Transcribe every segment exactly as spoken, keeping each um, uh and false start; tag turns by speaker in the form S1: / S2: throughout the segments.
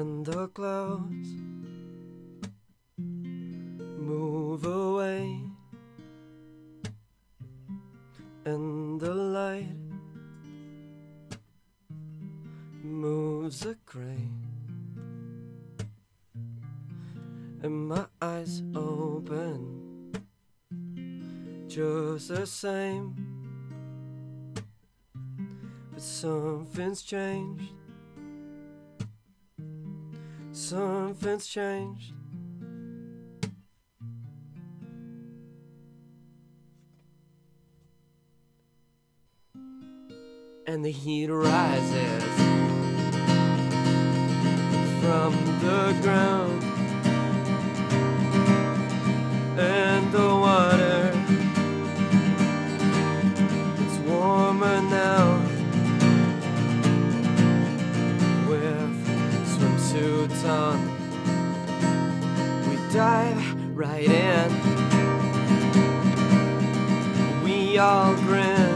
S1: and the clouds move away, and the light moves the gray, and my eyes open just the same, but something's changed. Something's changed. And the heat rises from the ground, and the water, it's warmer now, with swimsuits on. We dive right in, we all grin.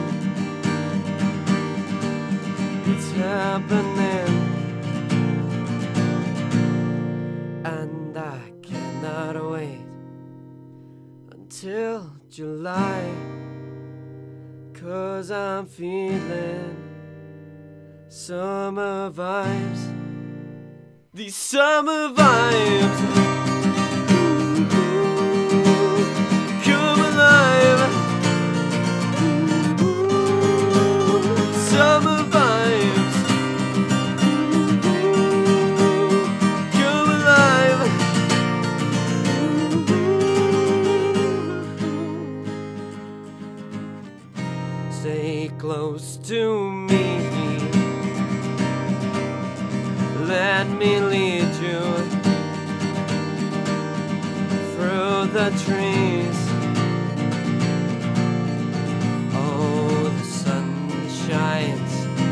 S1: It's happening, and I cannot wait until July, 'cause I'm feeling summer vibes. These summer vibes, ooh, come alive. Ooh, summer vibes, ooh, come alive. Ooh. Stay close to me, let me lead you through the trees. Oh, the sun shines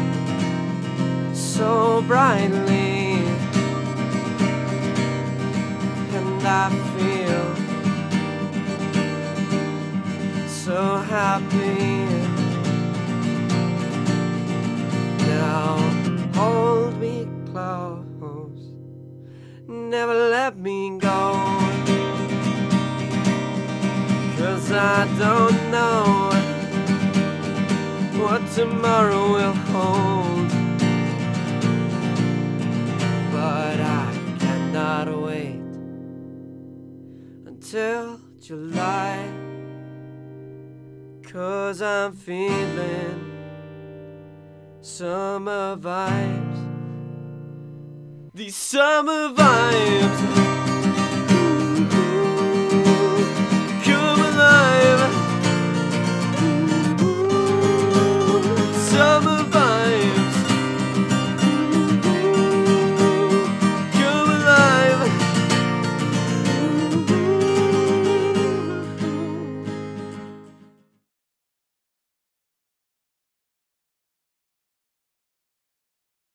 S1: so brightly, and I feel so happy. Now hold me close, never let me go, 'cause I don't know what tomorrow will hold, but I cannot wait until July, 'cause I'm feeling summer vibes. These summer vibes.